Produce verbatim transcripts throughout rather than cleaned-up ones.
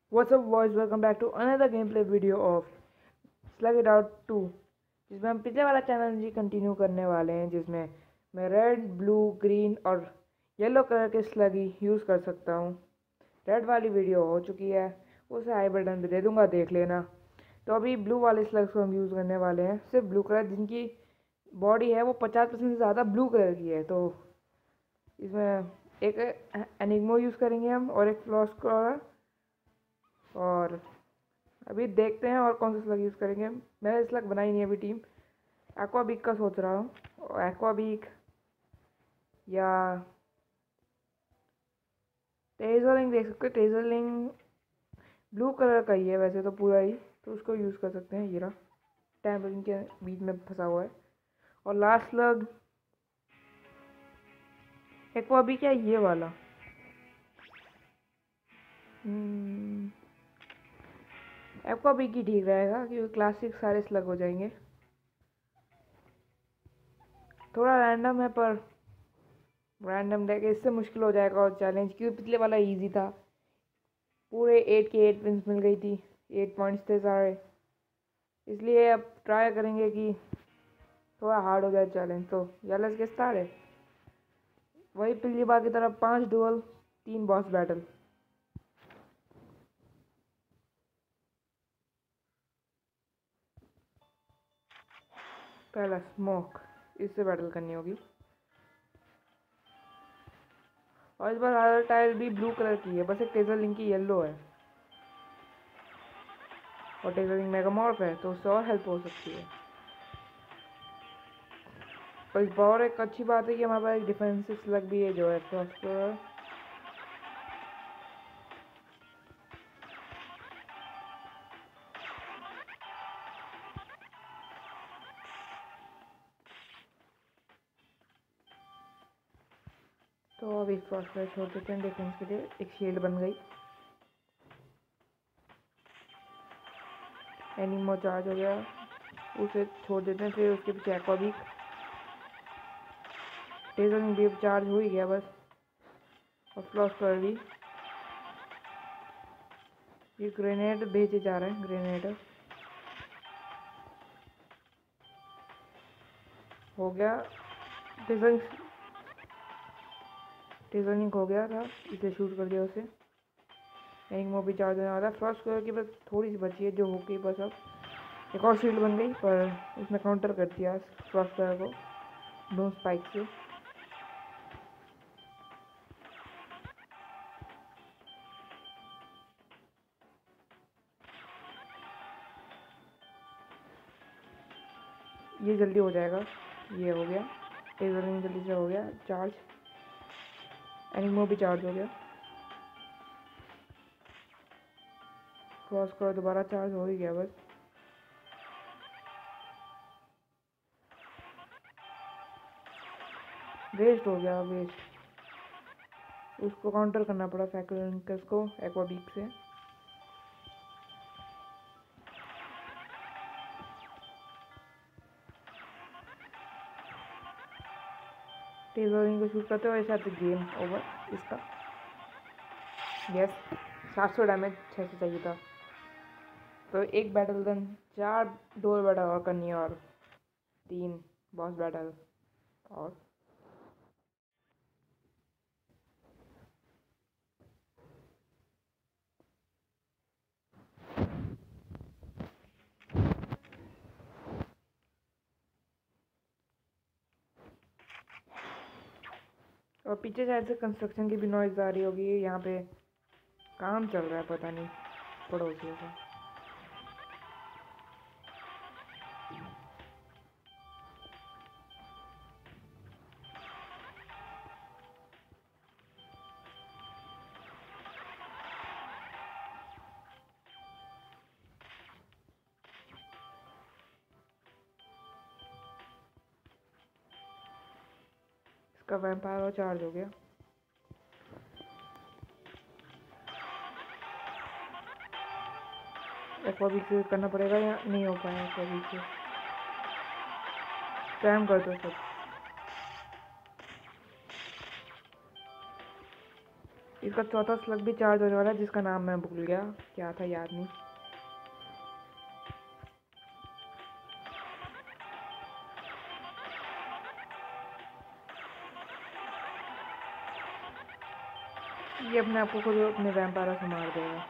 What's up boys, welcome back to another gameplay video of Slug It Out two, जिसमें हम पिछले वाला challenge ही continue करने वाले हैं, जिसमें मैं रेड, ब्लू, ग्रीन और येलो कलर के स्लग ही यूज़ कर सकता हूँ। रेड वाली वीडियो हो चुकी है, उसे आई बटन पे दे दूँगा, देख लेना। तो अभी ब्लू वाले स्लग्स को हम यूज़ करने वाले हैं, सिर्फ ब्लू कलर, जिनकी बॉडी है वो पचास परसेंट से ज़्यादा ब्लू कलर की है। तो इसमें एक एनिग्मो यूज़ करेंगे हम और एक फ्लॉस्कॉलर, और अभी देखते हैं और कौन सा स्लग यूज़ करेंगे। मैंने स्लग बनाई नहीं अभी टीम। एक्वाबीक का सोच रहा हूँ, एक्वाबीक या टेजरलिंग देख सकते हैं। टेजरलिंग ब्लू कलर का ही है वैसे तो पूरा ही, तो उसको यूज़ कर सकते हैं। ये रहा, टैम्परिंग के बीच में फंसा हुआ है। और लास्ट स्लग एक्वाबीक है, ये वाला। एक्वाबीक ही ठीक रहेगा क्योंकि क्लासिक सारे स्लग हो जाएंगे। थोड़ा रैंडम है, पर रैंडम देखे इससे मुश्किल हो जाएगा और चैलेंज, क्योंकि पिछले वाला इजी था। पूरे एट के एट विंस मिल गई थी, एट पॉइंट्स थे सारे। इसलिए अब ट्राई करेंगे कि थोड़ा हार्ड हो जाए चैलेंज। तो यालेस के स्टार है वही पिछली बार की तरह, पांच डुअल, तीन बॉस बैटल। पहला स्मोक, इससे बैटल करनी होगी। और इस बार हर टाइल भी ब्लू कलर की है, बस एक टेजर लिंक की येलो है। और टेजर लिंक मेगामॉर्फ है, तो उससे और हेल्प हो सकती है। और इस बार एक अच्छी बात है कि हमारे पास एक डिफेंसिव स्लग भी है, जो है फ्रॉस्टर। तो अभी फ्रॉस्टर छोड़ देते हैं डिफेंस के लिए। एक शील्ड बन गई, एनिमो चार्ज हो गया, उसे छोड़ देते हैं। फिर उसके पीछे एक्वाबीक, टेजर भी चार्ज हो ही गया बस। और फ्लॉस्टर भी। ये ग्रेनेड भेजे जा रहे हैं, ग्रेनेड हो गया। टेजर टेजरिंग हो गया था, इसे शूट कर दिया उसे। एनिमो भी चार्ज होने वाला। फ्रॉस्ट कलर की बस थोड़ी सी बची है जो हो गई बस। अब एक और शील्ड बन गई, पर उसने काउंटर कर दिया फ्रॉस्ट कलर को दो स्पाइक से। ये जल्दी हो जाएगा, ये हो गया। टेजरिंग जल्दी से हो गया चार्ज, एनिमो भी चार्ज हो गया। फ्रॉस्ट कलर दोबारा चार्ज हो ही गया बस। वेस्ट हो गया, वेस्ट। उसको काउंटर करना पड़ा फैक्टर्स को एक्वाबीक से। टेजरिंग को शूट करते हुए साथ गेम ओवर इसका। यस, सात सौ डैमेज छः सौ चाहिए था। तो एक बैटल देन चार डोर बैटल और करनी है, और तीन बॉस बैटल। और और पीछे शायद से कंस्ट्रक्शन की भी नॉइज़ आ रही होगी। यहाँ पे काम चल रहा है, पता नहीं पड़ोसियों का। इसका वैम्पायर और चार्ज हो गया। एक्वाबीक से करना पड़ेगा या नहीं हो पाया। एक्वाबीक से स्पैम कर दो सब। इसका चौथा स्लग भी चार्ज होने वाला है, जिसका नाम मैं भूल गया, क्या था याद नहीं। ये अपने आप को खुद अपने वैम्पायरों से मार देगा।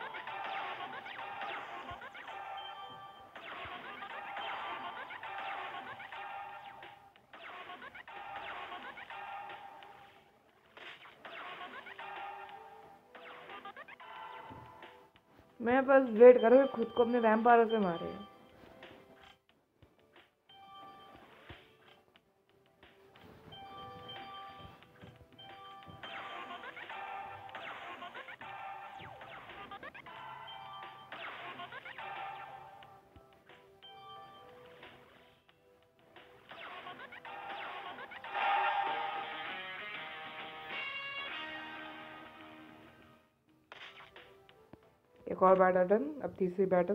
मैं बस वेट करो खुद को अपने वैम्पायरों से मारे। एक और बैटल डन। अब तीसरी बैटल।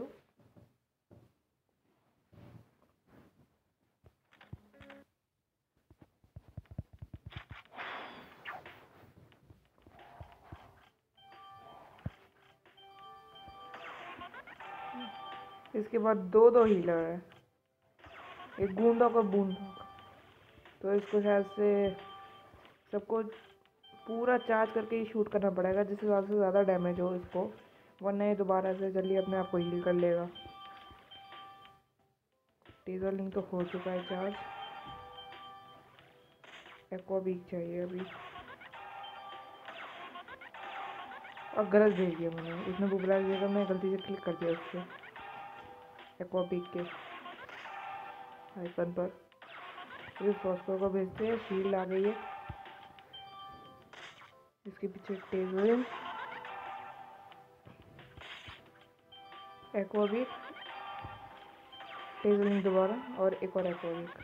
इसके बाद दो दो हीलर है, एक गूंडॉक और बूंडॉक। तो इसको शायद से सबको पूरा चार्ज करके ही शूट करना पड़ेगा, जिससे ज़्यादा से ज़्यादा डैमेज हो इसको, वरना ये दोबारा से जल्दी अपने आप को हील कर लेगा। टीजर लिंक तो हो चुका है चार्ज। एक्वा वीक चाहिए अभी, और गलत भेज दिया मैंने, उसने बुबला दिया, मैं गलती से क्लिक कर दिया उसके एक्वा वीक के आइकन पर। फिर फॉस्फर को भेजते हैं, शील्ड आ गई है। इसके पीछे taser, aqua week, taser link दोबारा, और एक और एक्वा वीक।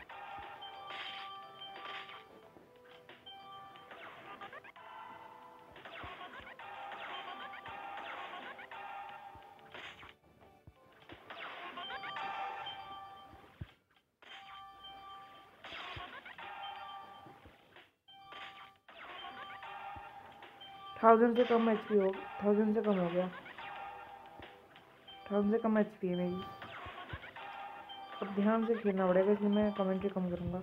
थाउजेंड से कम एचपी हो, थाउजेंड से कम हो गया, थाउजेंड से कम एचपी है मेरी। अब ध्यान से खेलना पड़ेगा, इसलिए मैं कमेंट्री कम करूँगा।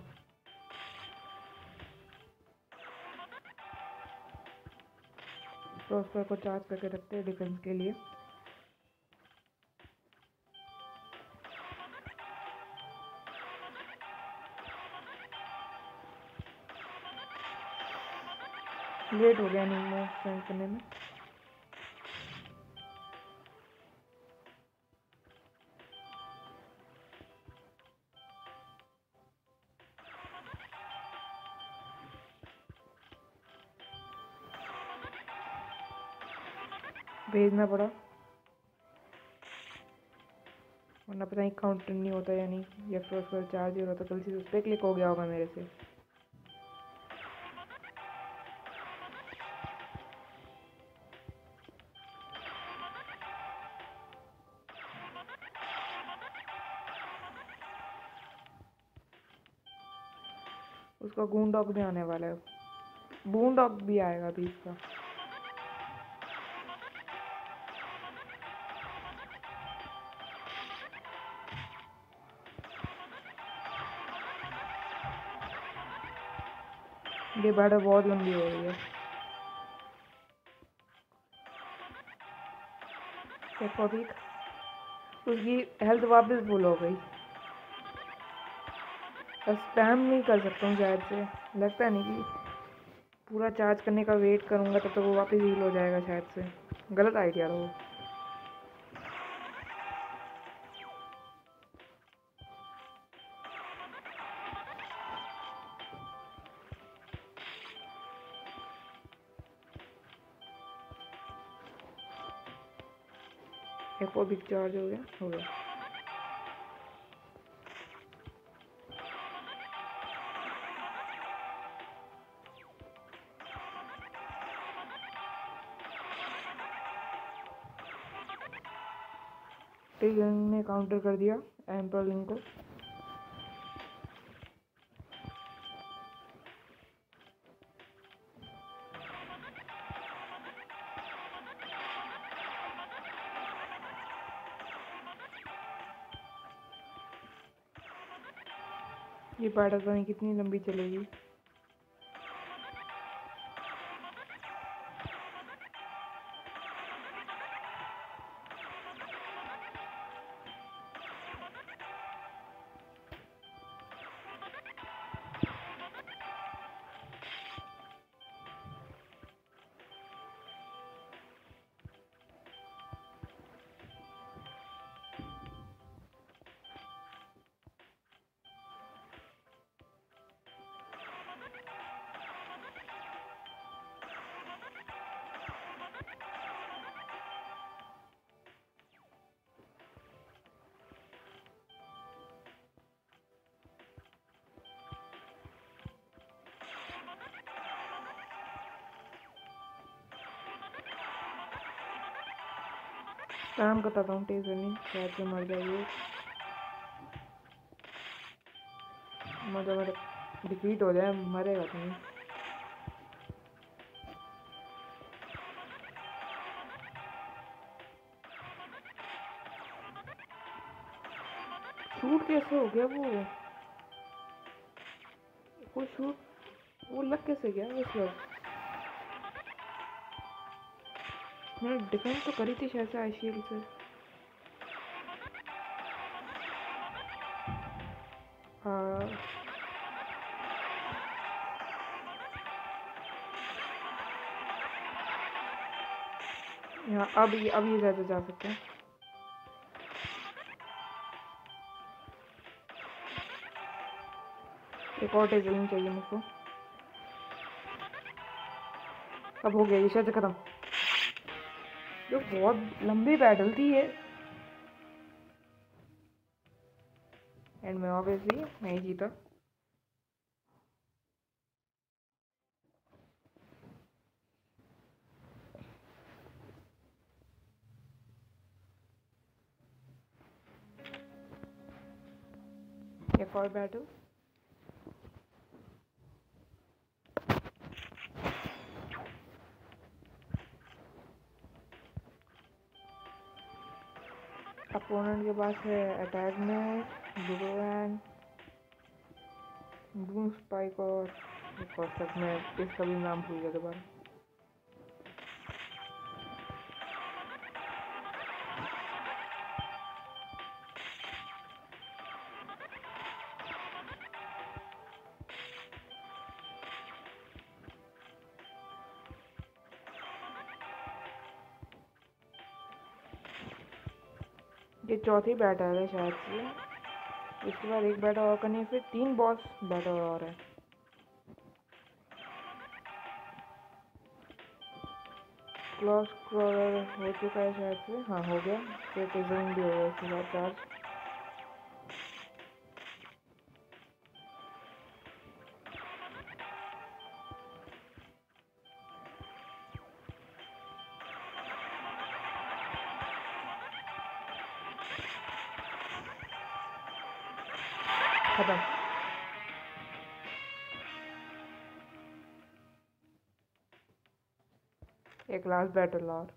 फ्रॉस्पर को चार्ज करके रखते हैं डिफेंस के लिए। लेट हो गया नहीं सेंड करने में। भेजना पड़ा, वरना पता नहीं काउंटर नहीं होता या नहीं, या फिर उसका चार्ज ही हो रहा था, गलती से उस पर क्लिक हो गया होगा मेरे से। उसका गून डॉग भी आने वाला है, बून डॉग भी आएगा अभी इसका। ये बैटल बहुत लंबी हो रही है। एक्वावीक, उसकी हेल्थ वापस फुल हो गई। अब स्पैम नहीं कर सकता हूँ शायद से, लगता नहीं कि पूरा चार्ज करने का वेट करूँगा तब तक तो वो वापस हील हो जाएगा शायद से। गलत आइडिया था वो। एक्वावीक चार्ज हो गया, हो गया। टेजन ने काउंटर कर दिया एम्पर लिंक को। ये पार्ट पता नहीं कितनी लंबी चलेगी। काम करता हूँ टेजर नहीं शायद से मर जाएगी। मतलब डिफीट हो जाए, मरेगा तो नहीं। शूट कैसे हो गया वो? वो शूट वो लग कैसे गया उस वक्त? मैंने डिफेंस तो करी थी शायद से आई शील्ड से। हाँ यहाँ अब ये अब ये ज़्यादा जा सकते हैं। एक और टेजर नहीं चाहिए मुझको। अब हो गया ये शायद खत्म। जो बहुत लंबी बैटल थी ये, एंड में ऑब्वियसली मैं ही जीता। एक और बैटल। अपोनेंट के पास है अटैक में बुमरैंग, बूम स्पाइक और एक और सब में इसका भी नाम भूल गया दोबारा। ये चौथी बैटल है शायद से। इसके बाद एक बैटल और करनी है, फिर तीन बॉस बैटल और है। क्लॉस क्रॉलर हो चुका है शायद से। हाँ हो गया। फिर टेजरिंग भी हो गया इसके बाद चार्ज। खत्म। एक लास्ट बैटल और,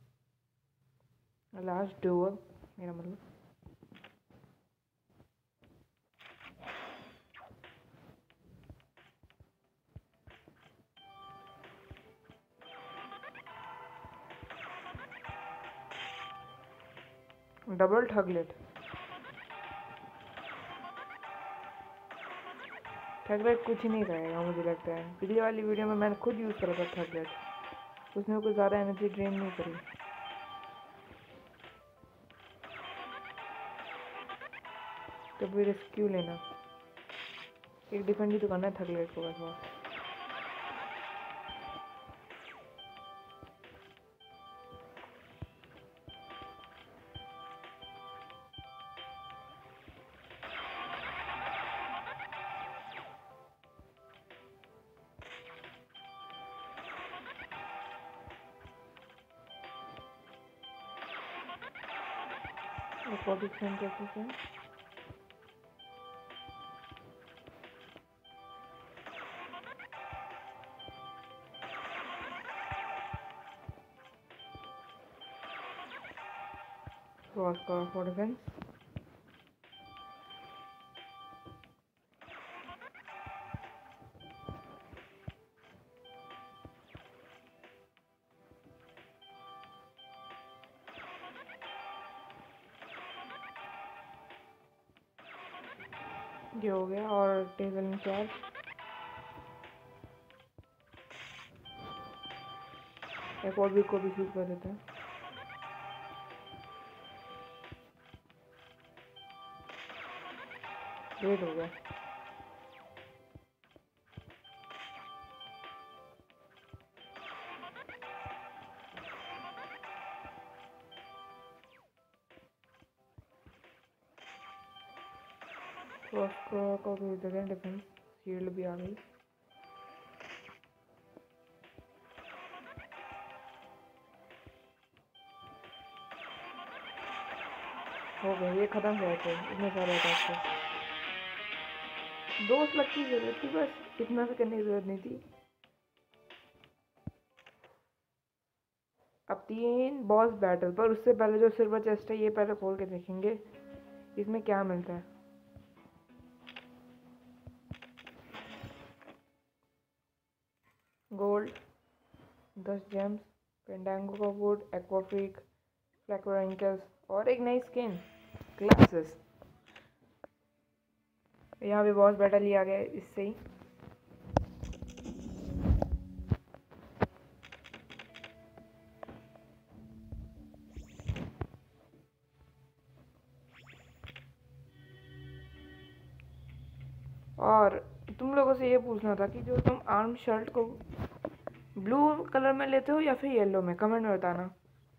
लास्ट डुअल मेरा मतलब। डबल ठगलेट। ठगलेट कुछ ही नहीं रहेगा मुझे लगता है। पिछली वाली वीडियो में मैंने खुद यूज़ करा था ठगलेट, उसने कुछ ज़्यादा एनर्जी ड्रेन नहीं करी। तो फिर रिस्क लेना, एक डिफेंड ही तो करना है ठगलेट को बस। बॉडी सेंड कैसे से क्रॉस का फॉर डिफेंस। ये हो गया और टेबल में चार्ज। एक और भी को भी शूट कर देते हैं। रेड हो गया। तो उसको को भेज देते हैं। डिफेंस शील्ड भी आ गई। हो गया, ये खत्म हो गए इतने सारे अटैक थे। दो स्लग की जरूरत थी बस, इतना से करने की जरूरत नहीं थी। अब तीन बॉस बैटल, पर उससे पहले जो सिल्वर चेस्ट है ये पहले खोल के देखेंगे इसमें क्या मिलता है। गोल्ड, दस जेम्स, पेंडांगो का वुड, एक्वाफ्रीक, फ्लैक्वरेंकल्स और एक नई स्किन ग्लासेस। यहाँ भी बॉस बैटल ही आ गया इससे ही। और तुम लोगों से ये पूछना था कि जो तुम आर्म शर्ट को ब्लू कलर में लेते हो या फिर येलो में, कमेंट में बताना।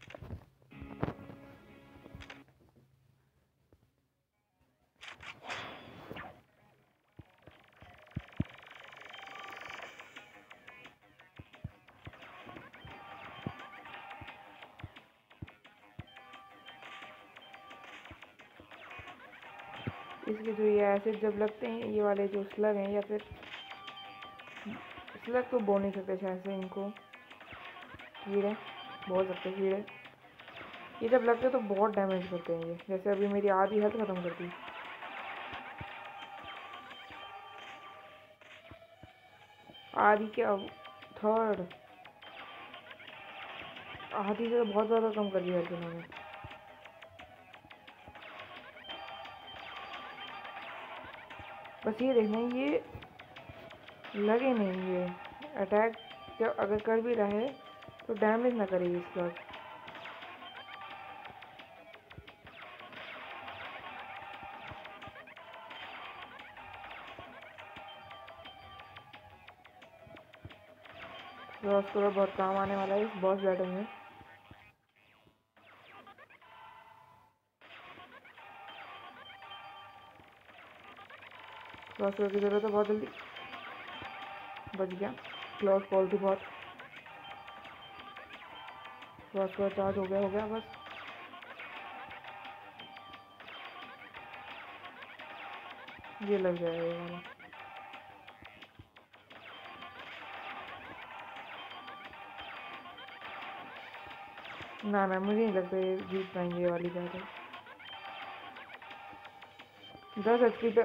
इसके जो ये एसिड जब लगते हैं, ये वाले जो स्लग हैं, या फिर स्लग तो बोल नहीं सकते शायद से इनको, कीड़े बोल सकते कीड़े, ये जब लगते हैं तो बहुत डैमेज करते हैं ये। जैसे अभी मेरी आधी हेल्थ खत्म कर दी। आधी क्या, थर्ड, आधी से तो बहुत ज़्यादा कम कर दिया हेल्थ इन्होंने। बस ये देखना, ये लगे नहीं, ये अटैक जब अगर कर भी रहा है तो डैमेज ना करे ये स्लग। रॉस को बहुत काम आने वाला है इस बॉस बैटल में। रॉस की जरूरत है बहुत जल्दी। बच गया, क्लॉज कॉल थी बहुत। रॉस को चार्ज हो गया हो गया बस। ये लग जाएगा ये वाला। ना ना मुझे नहीं लगता ये जीत पाएंगे ये वाली बैटल। दस एच पी पे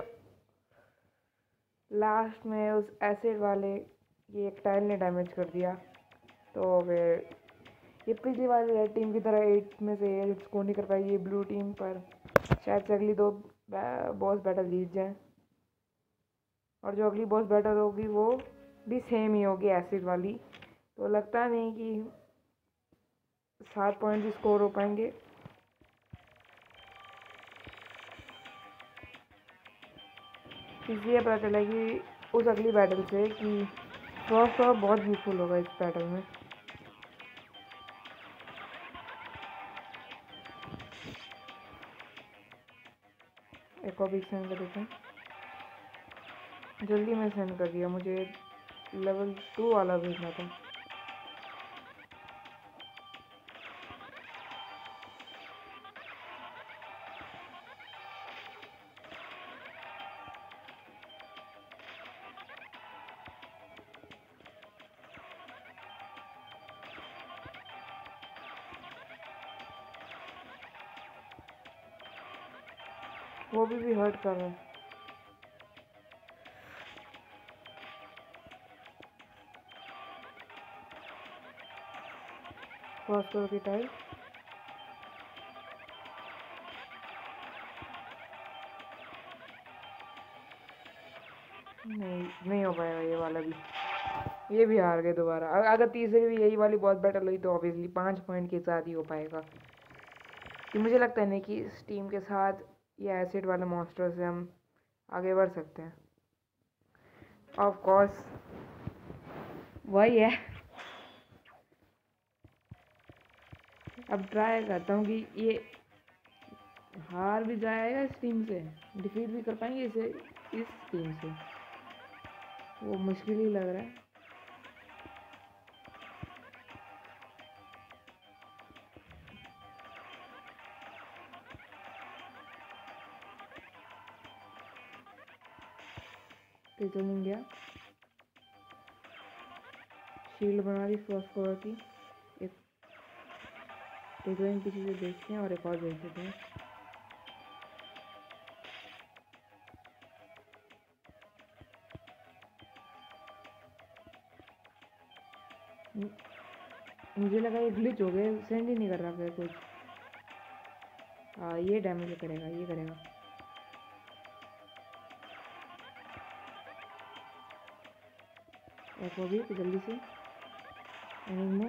लास्ट में उस एसिड वाले ये एक टाइल ने डैमेज कर दिया। तो फिर ये पिछली वाली रेड टीम की तरह एट में से ये स्कोर नहीं कर पाई ये ब्लू टीम, पर शायद से अगली दो बॉस बैटल जीत जाए। और जो अगली बॉस बैटल होगी वो भी सेम ही होगी एसिड वाली। तो लगता नहीं कि सात पॉइंट भी स्कोर हो पाएंगे। इसलिए पता चला कि उस अगली बैटल से कि फ्रॉस्ट और बहुत यूजफुल होगा इस बैटल में। एक और भी सेंड कर देते हैं। जल्दी में सेंड कर दिया, मुझे लेवल टू वाला भेजना था। वो भी भी हर्ट कर रहा है। फॉस्फोर की टाइल नहीं नहीं हो पाएगा ये वाला भी, ये भी हार गए दोबारा। अगर तीसरी भी यही वाली बॉस बैटल हुई तो ऑब्वियसली पाँच पॉइंट के साथ ही हो पाएगा। कि मुझे लगता है नहीं कि इस टीम के साथ या एसिड वाले मॉन्स्टर से हम आगे बढ़ सकते हैं। ऑफ कोर्स वही है। अब ट्राई करता हूँ कि ये हार भी जाएगा इस टीम से, डिफीट भी कर पाएंगे इसे इस टीम से, वो मुश्किल ही लग रहा है। टेजलिंग गया, शील्ड बना दी फर्स्ट कवर की। एक टेजलिंग पीछे से देखते हैं और एक और भेज देते हैं। मुझे लगा ये ग्लिच हो गए, सेंड ही नहीं कर रहा फिर कुछ। हाँ ये डैमेज करेगा, ये करेगा। एक वो भी तो जल्दी से एनिमो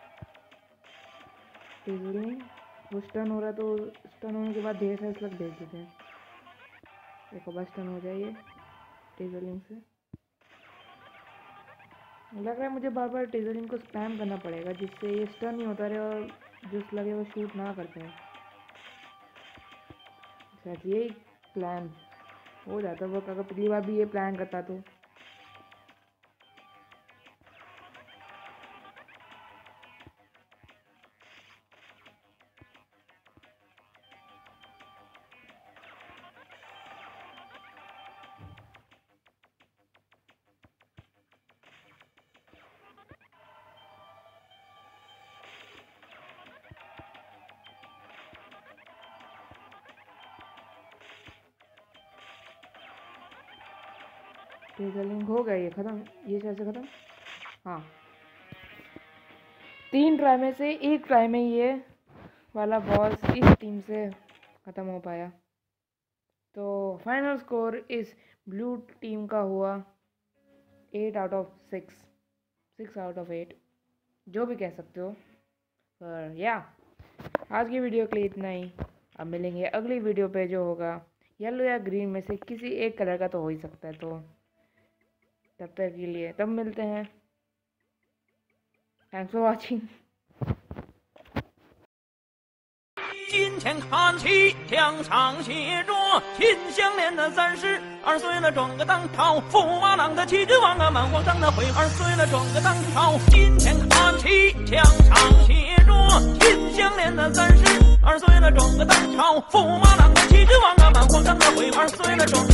टेजलिंग, वो स्टन हो रहा है तो स्टन होने के बाद ढेर सारे स्लग भेज देते हैं। एक और स्टन हो जाइए टेजलिंग से। लग रहा है मुझे बार बार टेजलिंग को स्पैम करना पड़ेगा जिससे ये स्टन नहीं होता रहे और जो लगे वो शूट ना कर पाए। शायद यही प्लान हो जाता वो, अगर पिछली बार भी ये प्लान करता तो। टेजलिंग हो गया, ये ख़त्म, ये कैसे ख़त्म। हाँ तीन ट्राई में से एक ट्राई में ये वाला बॉस इस टीम से ख़त्म हो पाया। तो फाइनल स्कोर इस ब्लू टीम का हुआ eight out of six, six out of eight, जो भी कह सकते हो। पर या आज की वीडियो के लिए इतना ही। अब मिलेंगे अगली वीडियो पे जो होगा येलो या ग्रीन में से किसी एक कलर का तो हो ही सकता है। तो तब तक के लिए तब मिलते हैं। Thanks for watching. 金钱看齐，墙上写着秦香莲的三十二岁了，转个当朝，驸马郎的齐君王啊，满皇上的回二岁了，转个当朝。金钱看齐，墙上写着秦香莲的三十二岁了，转个当朝，驸马郎的齐君王啊，满皇上的回二岁了，转。